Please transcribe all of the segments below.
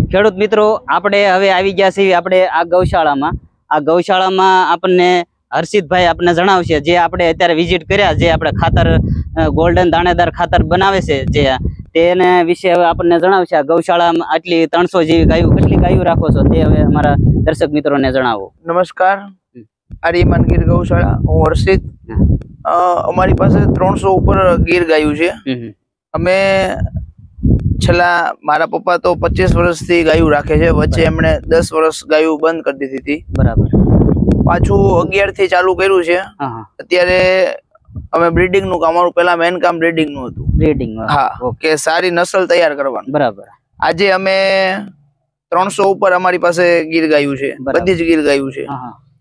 ખેડૂત મિત્રો આપણે હવે આવી ગયા છીએ આપણે આ ગૌશાળામાં આપણને હર્ષિતભાઈ આપણને જણાવશે જે આપણે અત્યારે વિઝિટ કર્યા જે આપણે ખાતર ગોલ્ડન દાણેદાર ખાતર બનાવે છે જે તેને વિશે હવે આપણને જણાવશે। આ ગૌશાળામાં આટલી 300 જેવી ગાયો કેટલી ગાયો રાખો છો તે હવે અમારા દર્શક મિત્રોને જણાવો। નમસ્કાર, આર્યમાન ગીર ગૌશાળા, હું હર્ષિત। અમારી પાસે 300 ઉપર ગીર ગાયું છે। અમે છેલ્લા મારા પપ્પા તો 25 વર્ષથી ગાયું રાખે છે, વચ્ચે એમણે 10 વર્ષ ગાયું બંધ કરી દીધી હતી, બરાબર। પાછું 11 થી ચાલુ કર્યું છે। અત્યારે અમે બ્રીડિંગ નું કામ, અમારું પહેલા મેન કામ બ્રીડિંગ નું હતું। બ્રીડિંગ, હા, કે સારી નસલ તૈયાર કરવાનું, બરાબર। આજે અમે 300 ઉપર અમારી પાસે ગીર ગાયું છે, બધી જ ગીર ગાયું છે।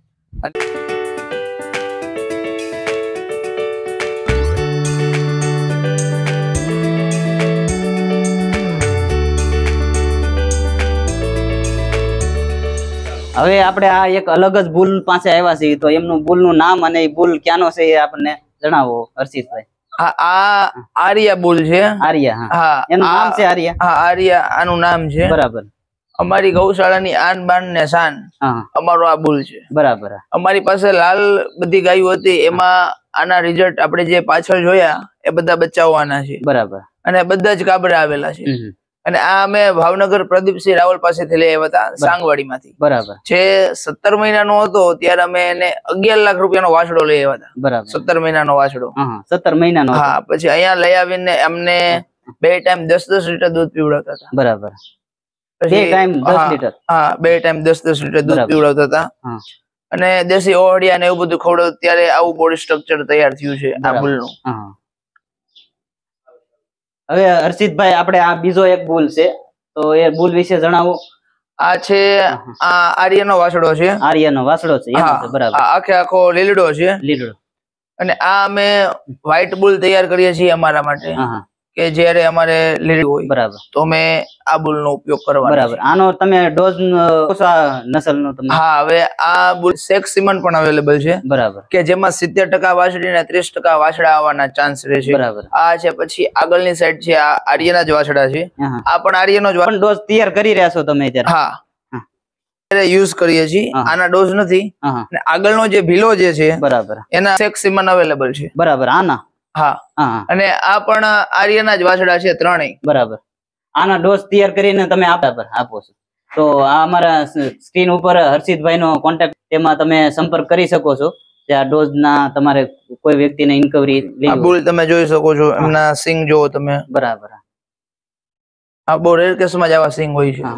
હવે આપણે આ એક અલગ જ બુલ પાસે આવ્યા છીએ, તો એમનું બુલ નું નામ અને એ બુલ ક્યાંનો છે એ આપણને જણાવો હર્ષિતભાઈ। આ આર્યા બુલ છે। આર્યા, હા, એનું નામ છે આર્યા। હા, આર્યા આનું નામ છે, બરાબર। અમારી ગૌશાળાની આન બાન ને શાન અમારો આ બુલ છે, બરાબર। અમારી પાસે લાલ બધી ગાયો હતી, એમાં આના રિઝલ્ટ આપણે જે પાછળ જોયા એ બધા બચ્ચાઓ આના છે, બરાબર। અને બધા જ કાબરા આવેલા છે। અને આ અમે ભાવનગર પ્રદીપસિંહ રાવલ પાસેથી લઈ આવ્યા હતા, સાંગવાડી માંથી, બરાબર। જે 17 મહિનાનો હતો ત્યારે અમે એને 11 લાખ રૂપિયાનો વાછડો લઈ આવ્યા હતા, બરાબર। 17 મહિનાનો વાછડો, 17 મહિનાનો, હા। પછી અહીંયા લઈ આવીને અમને 2 ટાઈમ 10-10 લીટર દૂધ પીવડાવતા હતા, બરાબર। 2 ટાઈમ 10 લીટર, હા, 2 ટાઈમ 10-10 લીટર દૂધ પીવડાવતા હતા। અને દેશી ઓહડિયા ને એવું બધું ખવડાવતું, ત્યારે આવું બોડી સ્ટ્રક્ચર તૈયાર થયું છે આ બુલનું। હવે હર્ષિતભાઈ આપણે આ બીજો એક બુલ છે, તો એ બુલ વિશે જણાવો। આ છે આ આર્યનો વાછડો છે, આર્યનો વાછડો છે, બરાબર। આખે આખો લીલડો છે, લીલડો। અને આ અમે વ્હાઈટ બુલ તૈયાર કરીએ છીએ અમારા માટે, કે જ્યારે અમારે લીલડું હોય, બરાબર, તો અમે આ બુલ નો ઉપયોગ કરવાનો, બરાબર। આનો તમે ડોઝ નસલનો તમે, હા, હવે આ બુલ સેક્સ સીમન પણ અવેલેબલ છે, બરાબર, કે જેમાં 70% વાછડી ને 30% વાછડા આવવાના ચાન્સ રહે છે, બરાબર। આ છે, પછી આગળની સાઈડ છે, આ આર્યના જ વાછડા છે, આ પણ આર્યનો જ ડોઝ તૈયાર કરી રહ્યા છો તમે અત્યારે? હા, યુઝ કરીએ છીએ, આના ડોઝ નથી। અને આગળનો જે ભીલો જે છે, બરાબર, એના સેક્સ સીમન અવેલેબલ છે, બરાબર, આના, હા। અને આ પણ આર્યના જ વાછડા છે, ત્રણેય, બરાબર। આના ડોઝ તૈયાર કરીને તમે આપો છો, તો આ અમારા સ્ક્રીન ઉપર હર્ષિતભાઈ નો કોન્ટેક્ટ, તેમાં તમે સંપર્ક કરી શકો છો। આ ડોઝ ના તમારે કોઈ વ્યક્તિને ઇન્કવરી લેવી, બુલ તમે જોઈ શકો છો, એમના સિંગ જોવો તમે, બરાબર। આ બહુ રેર કેસમાં જ આવા સિંગ હોય છે।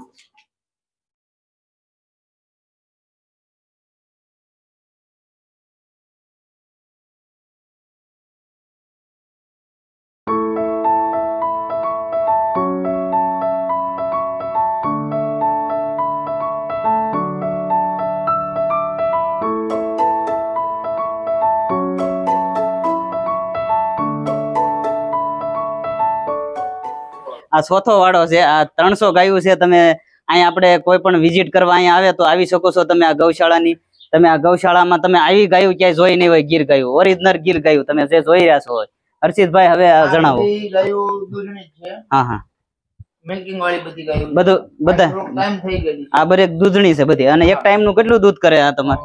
આ ચોથો વાળો છે, આ 300 ગાયું છે। તમે અહીંયા આપણે કોઈ પણ વિઝિટ કરવા અહીંયા આવે તો આવી શકો છો તમે આ ગૌશાળાની। તમે આ ગૌશાળામાં તમે આવી ગાયું ક્યાંય જોઈ નહીં હોય, ગીર ગાયું, ઓરિજિનલ ગીર ગાયું તમે જે જોઈ રહ્યા છો। હર્ષિતભાઈ હવે જણાવો। હા, હા, મિલ્કિંગ વાળી બધી ગાયો, બધું બધા ટાઈમ થઈ ગઈ, આ બધી દૂધણી છે બધી। અને એક ટાઈમ નું કેટલું દૂધ કરે આ તમારે?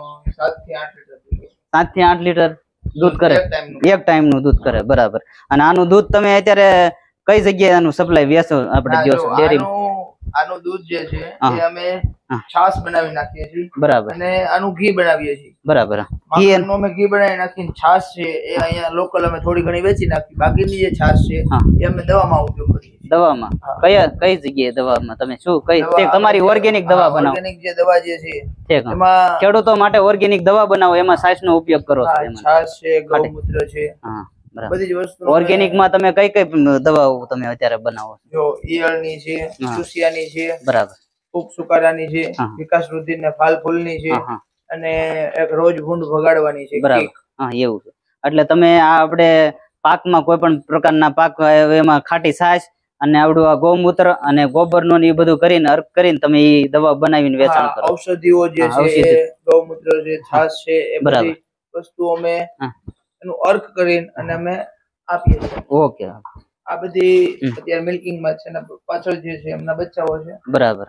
7 થી 8 લીટર દૂધ કરે, એક ટાઈમ નું દૂધ કરે, બરાબર। અને આનું દૂધ તમે અત્યારે કઈ જગ્યાએ આનું સપ્લાય વેચો આપણે ડેરી? આનું દૂધ જે છે એ અમે છાશ બનાવી નાખીએ છીએ, બરાબર। અને આનું ઘી બનાવીએ છીએ, બરાબર। ઘી અમે ઘી બનાવી નાખીને છાશ છે એ અહીંયા લોકલ અમે થોડી ઘણી વેચી નાખી, બાકીની જે છાશ છે એ અમે દવામાં ઉપયોગ કરીએ છીએ। દવામાં કઈ જગ્યાએ દવામાં તમે શું કઈ તમારી ઓર્ગેનિક દવા બનાવો? ઓર્ગેનિક જે દવા જે છે એમાં ખેડૂતો માટે ઓર્ગેનિક દવા બનાવો, એમાં છાશ નો ઉપયોગ કરો છો? છાશ છે, ગૌમૂત્ર છે, બધી જ વસ્તુ। ઓર્ગેનિક માં તમે કઈ કઈ દવાઓ તમે અત્યારે બનાવો છો? જો ઈયળની છે, સુસિયાની છે, બરાબર, ફૂગ સુકારાની છે, વિકાસ વૃદ્ધિ ને ફાલ ફૂલની છે, અને એક રોજ ભૂંડ ભગાડવાની છે, બરાબર। હા, એવું છે। એટલે તમે આ આપણે પાકમાં કોઈ પણ પ્રકારના પાક એમાં ખાટી છાશ અને આવડું આ ગૌમૂત્ર અને ગોબર નું એ બધું કરીને અર્ક કરીને તમે એ દવા બનાવીને વેચાણ કરો? ઔષધિઓ જે છે, ગૌમૂત્ર છે, છાશ છે, એ બધી વસ્તુ અમે એનું અર્ક કરીને અને અમે આપીએ છીએ। ઓકે, આ બધી અત્યારે મિલ્કિંગ માં છે ને પાછળ જે છે એમના બચ્ચાઓ છે. બરાબર.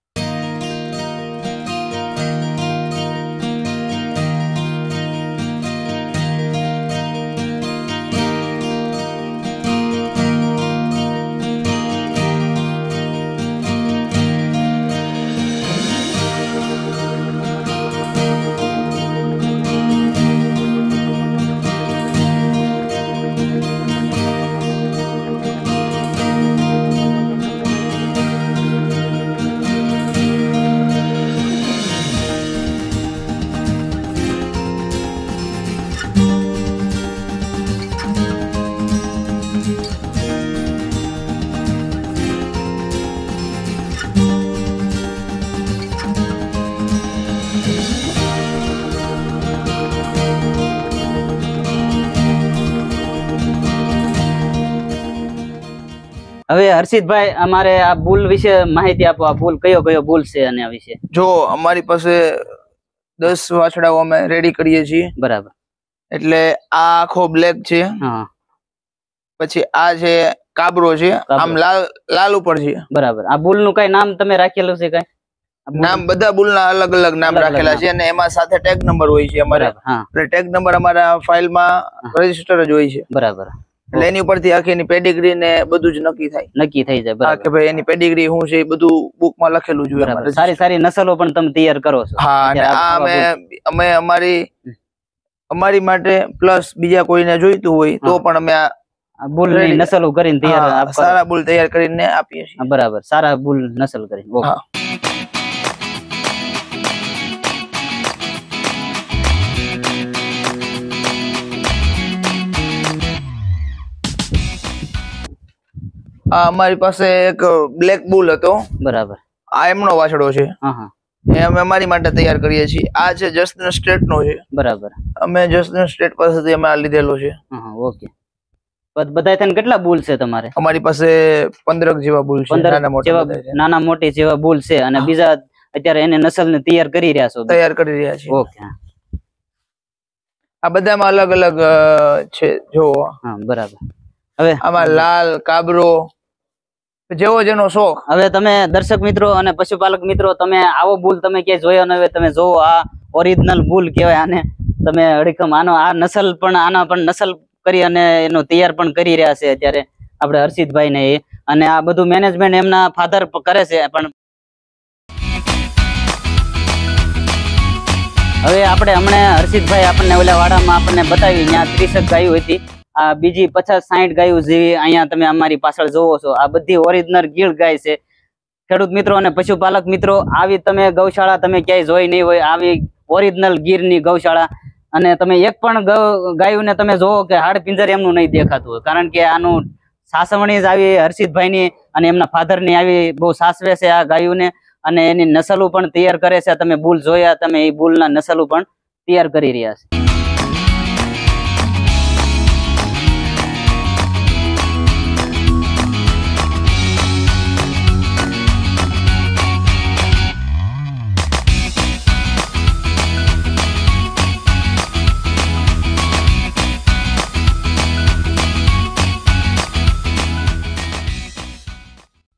હવે હર્ષિતભાઈ અમારે આ બુલ વિશે માહિતી આપો. આ બુલ કયો કયો બુલ છે અને આ વિશે? જો અમારી પાસે 10 વાછડાઓ અમે રેડી કરીએ છીએ. બરાબર. એટલે આ આખો બ્લેક છે. હા. પછી આ છે કાબરો છે, આમ લાલ ઉપર છે. બરાબર. આ બુલ નું કઈ નામ તમે રાખેલું છે? કઈ નામ? બધા બુલ ના અલગ અલગ નામ રાખેલા છે અને એમાં સાથે ટેગ નંબર હોય છે અમારે. એટલે ટેગ નંબર અમારા ફાઇલ માં રજીસ્ટર જ હોય છે. બરાબર. એટલે એની ઉપરથી આખી એની પેડિગ્રી ને બધું જ નક્કી થઈ જાય. બરાબર. કે ભાઈ એની પેડિગ્રી શું છે એ બધું બુક માં લખેલું જ હોય. સારી સારી નસલો પણ તમે તૈયાર કરો છો? હા. અને આ અમે અમારી માટે પ્લસ બીજા કોઈને જોઈતું હોય તો પણ અમે આ બુલ ની નસલો કરીને તૈયાર સારા બુલ તૈયાર કરીને આપીએ છીએ. બરાબર. સારા બુલ નસલ કરીને. અમારી પાસે એક બ્લેક બુલ હતો. બરાબર. આ એમનો વાછડો છે. એ અમે અમારી માટે તૈયાર કરીએ છીએ. આ છે જસ્ટન સ્ટેટ નો છે. બરાબર. અમે જસ્ટન સ્ટેટ પાસેથી અમે આ લીધેલો છે. ઓકે. બધા થઈને કેટલા બુલ છે તમારે? અમારી પાસે 15 જેવા બુલ છે. નાના મોટી જેવા બુલ છે. અને બીજા અત્યારે એને નસલ ને તૈયાર કરી રહ્યા છો? તૈયાર કરી રહ્યા છે. ઓકે. આ બધામાં અલગ અલગ છે જો. બરાબર. હવે આમાં લાલ, કાબરો, જેવો જેનો શોખ. હવે તમે દર્શક મિત્રો અને પશુપાલક મિત્રો, તમે આવો બુલ તમે ક્યાંય જોયો ન હોય, તમે જોવો. આ ઓરિજિનલ બુલ કહેવાય આને. તમે અડીખમ આનો આ નસલ પણ આના પણ નસલ કરી અને એનો તૈયાર પણ કરી રહ્યા છે અત્યારે આપણે હર્ષિતભાઈ ને. અને આ બધું મેનેજમેન્ટ એમના ફાધર કરે છે. પણ હવે આપણે હમણાં હર્ષિતભાઈ આપણને ઓલા વાડામાં આપણને બતાવી ત્યાં 30 ગાયો હતી. આ બીજી 50-60 ગાયો જેવી અહીંયા તમે અમારી પાછળ જોવો છો. આ બધી ઓરિજિનલ ગીર ગાય છે. ખેડૂત મિત્રો અને પશુપાલક મિત્રો, આવી તમે ગૌશાળા તમે ક્યાંય જોઈ નહીં હોય. આવી ઓરિજિનલ ગીરની ગૌશાળા. અને તમે એક પણ ગાયોને તમે જોવો કે હાડ પિંજર એમનું નહીં દેખાતું હોય. કારણ કે આનું સાસવણી જ આવી હર્ષિતભાઈની અને એમના ફાધરની આવી બહુ સાસવે છે આ ગાયોને. અને એની નસલો પણ તૈયાર કરે છે. તમે બુલ જોયા, તમે એ બુલના નસલો પણ તૈયાર કરી રહ્યા છે.